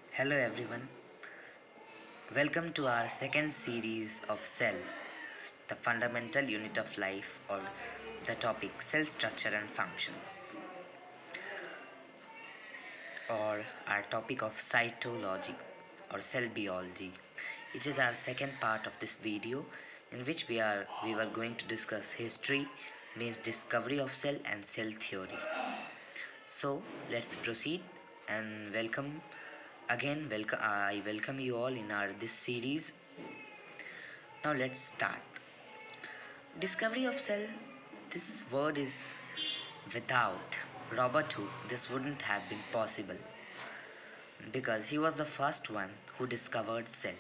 Hello everyone, welcome to our second series of Cell, the fundamental unit of life, or the topic cell structure and functions, or our topic of cytology or cell biology. It is our second part of this video in which we were going to discuss history, means discovery of cell and cell theory. So let's proceed and I welcome you all in our this series. Now let's start. Discovery of cell. This word is without Robert Hooke. This wouldn't have been possible because he was the first one who discovered cell.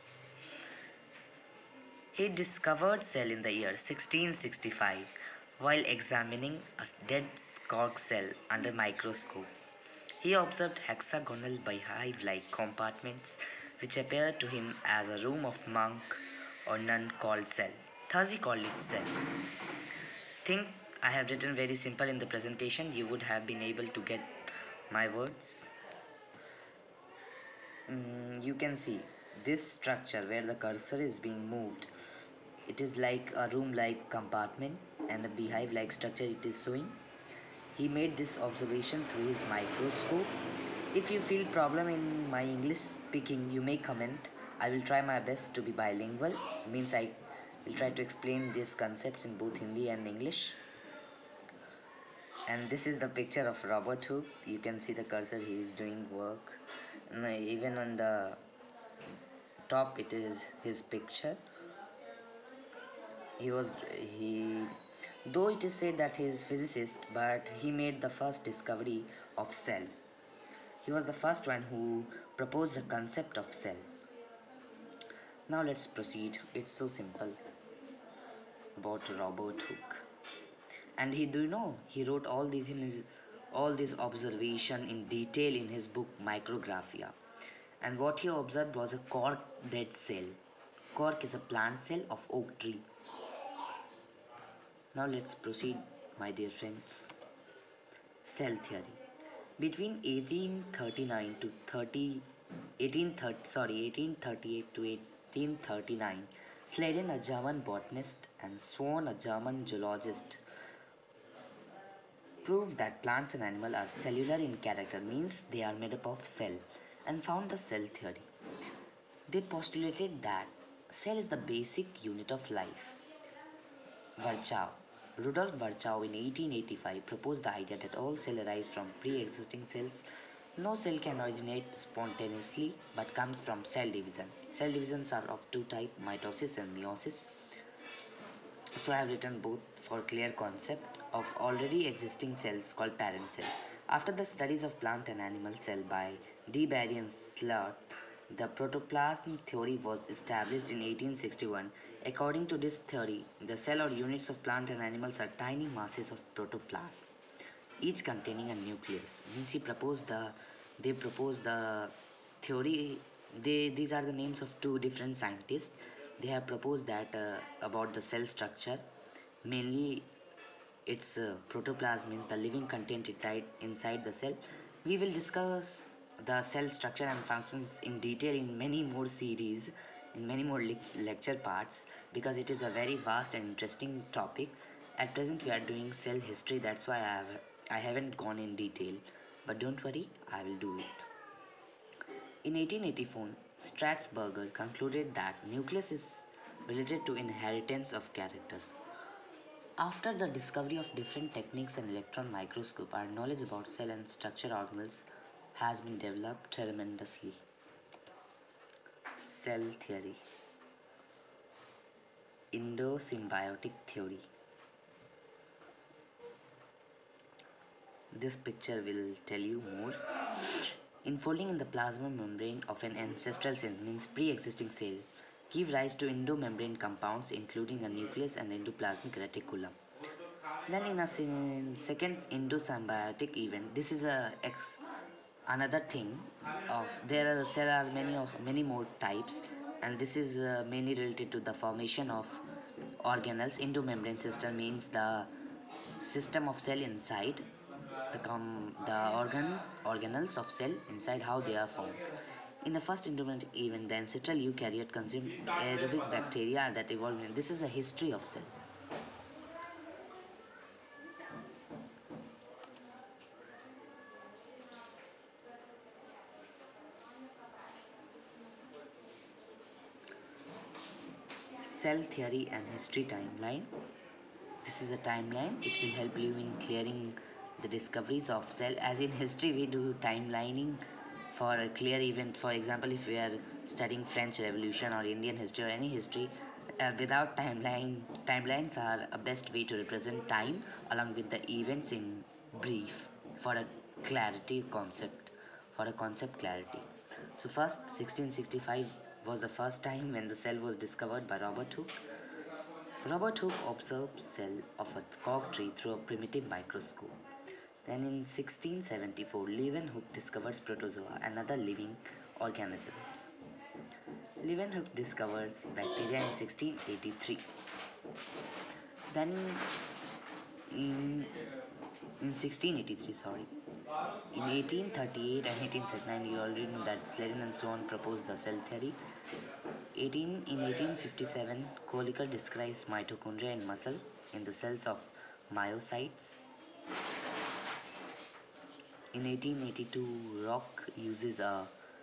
He discovered cell in the year 1665 while examining a dead cork cell under microscope. He observed hexagonal beehive-like compartments which appeared to him as a room of monk or nun called cell. Thus he called it cell. Think I have written very simple in the presentation. You would have been able to get my words. You can see this structure where the cursor is being moved. It is like a room-like compartment and a beehive-like structure it is showing. He made this observation through his microscope. If you feel problem in my English speaking, you may comment. I will try my best to be bilingual. Means I will try to explain these concepts in both Hindi and English. And this is the picture of Robert Hooke. You can see the cursor, he is doing work. And even on the top it is his picture. He though it is said that he is physicist, but he made the first discovery of cell. He was the first one who proposed the concept of cell. Now let's proceed. It's so simple about Robert Hooke. And he wrote all these observation in detail in his book Micrographia. And what he observed was a cork dead cell. Cork is a plant cell of oak tree. Now let's proceed, my dear friends. Cell theory. Between 1838 to 1839, Sladen, a German botanist, and Swan, a German zoologist, proved that plants and animals are cellular in character, means they are made up of cell, and found the cell theory. They postulated that cell is the basic unit of life. Virchow. Rudolf Virchow in 1885 proposed the idea that all cells arise from pre-existing cells. No cell can originate spontaneously but comes from cell division. Cell divisions are of two types, mitosis and meiosis. So I have written both for clear concept of already existing cells called parent cell. After the studies of plant and animal cell by D. Barry and Slurt, the protoplasm theory was established in 1861. According to this theory, the cell or units of plant and animals are tiny masses of protoplasm, each containing a nucleus. Means they proposed the theory. These are the names of two different scientists. They have proposed that about the cell structure. Mainly, its protoplasm means the living content inside the cell. We will discuss the cell structure and functions in detail in many more series, in many more lecture parts, because it is a very vast and interesting topic. At present we are doing cell history, that's why I haven't gone in detail, but don't worry, I will do it. In 1884, Strasburger concluded that nucleus is related to inheritance of character. After the discovery of different techniques and electron microscope, our knowledge about cell and structure organelles has been developed tremendously. Cell theory. Endosymbiotic theory. This picture will tell you more. Enfolding in the plasma membrane of an ancestral cell, means pre-existing cell, give rise to endomembrane compounds including a nucleus and endoplasmic reticulum. Then in a second endosymbiotic event, this is another thing of there are many more types, and this is mainly related to the formation of organelles. Endomembrane system means the system of cell inside the organelles of cell inside, how they are formed. In the first endomorphic event, the ancestral eukaryote consumed aerobic bacteria that evolved. This is a history of cell. Cell theory and history timeline. This is a timeline. It will help you in clearing the discoveries of cell. As in history, we do timelining for a clear event. For example, if we are studying French Revolution or Indian history or any history, without timelines are a best way to represent time along with the events in brief for a clarity concept, for a concept clarity. So first, 1665 was the first time when the cell was discovered by Robert Hooke. Robert Hooke observed cell of a cork tree through a primitive microscope. Then in 1674, Leeuwenhoek discovers protozoa and other living organisms. Leeuwenhoek discovers bacteria in 1683. Then in, in 1683, sorry. In 1838 and 1839, you already know that Sladen and Sloan proposed the cell theory. In 1857, Kolliker describes mitochondria in muscle in the cells of myocytes. In 1882, Rock uses a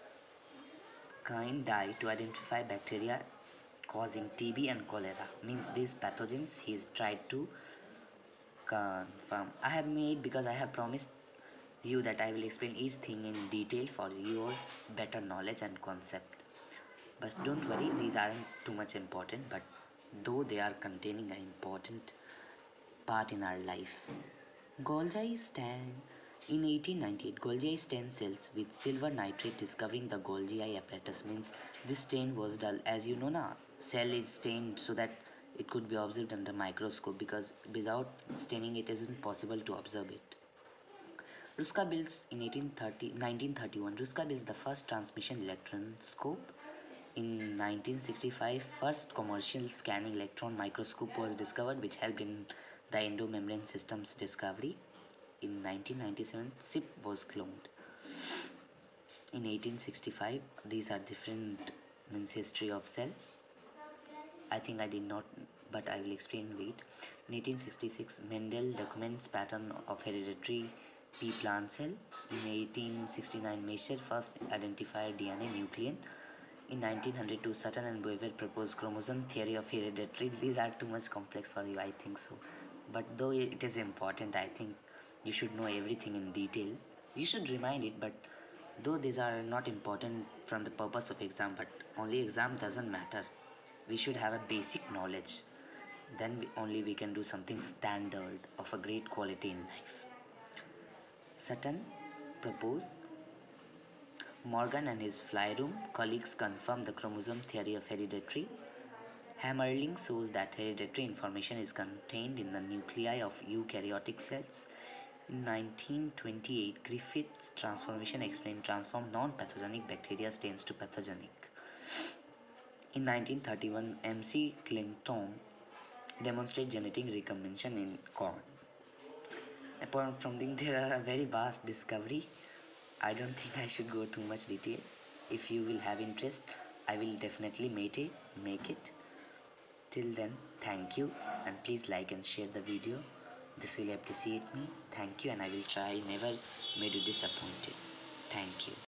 kind dye to identify bacteria causing TB and cholera. Means these pathogens he's tried to confirm. I have made because I have promised you that I will explain each thing in detail for your better knowledge and concept. But don't worry, these aren't too much important, but though they are containing an important part in our life. Golgi stain. In 1898, Golgi stain cells with silver nitrate discovering the Golgi apparatus. Means this stain was dull. As you know now, cell is stained so that it could be observed under microscope, because without staining it isn't possible to observe it. Ruska builds in 1931. Ruska builds the first transmission electronscope. In 1965, first commercial scanning electron microscope was discovered, which helped in the endomembrane system's discovery. In 1997, SIP was cloned. In 1865, these are different means history of cell. I think I did not, but I will explain. Wait. In 1866, Mendel documents pattern of hereditary pea plant cell. In 1869, Michel first identified DNA nucleon. In 1902, Sutton and Boyer proposed chromosome theory of hereditary. These are too much complex for you, I think so. But though it is important, I think you should know everything in detail. You should remind it, but though these are not important from the purpose of exam, but only exam doesn't matter. We should have a basic knowledge. Then only we can do something standard of a great quality in life. Sutton proposed. Morgan and his flyroom colleagues confirmed the chromosome theory of hereditary. Hammerling shows that hereditary information is contained in the nuclei of eukaryotic cells. In 1928, Griffith's transformation explained transformed non-pathogenic bacteria stains to pathogenic. In 1931, M.C. Clinton demonstrated genetic recombination in corn. Apart from this, there are a very vast discovery. I don't think I should go too much detail. If you will have interest, I will definitely make it. Till then, thank you, and please like and share the video. This will appreciate me. Thank you, and I will try never made you disappointed. Thank you.